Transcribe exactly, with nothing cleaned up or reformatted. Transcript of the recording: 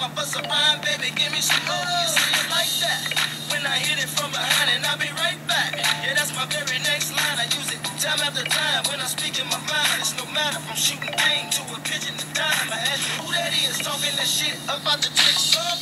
bust a rhyme, baby, give me some more. You see it like that. When I hit it from behind and I'll be right back. Yeah, that's my very next line. I use it time after time when I speak in my mind. It's no matter from shooting game to a pigeon to dime. I ask you who that is talking that shit about the chick.